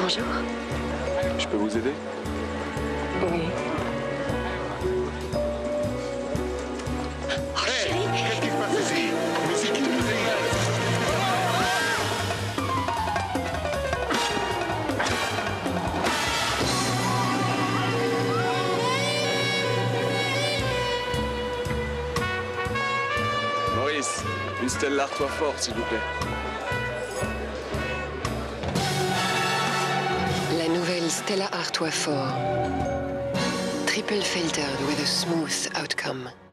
Bonjour. Je peux vous aider? Oui. Oh, chérie! Qu'est-ce qui se passe ici? Mais c'est qui nous Maurice, une Stella Artois forte, s'il vous plaît. La nouvelle Stella Artois 4. Triple filtered with a smooth outcome.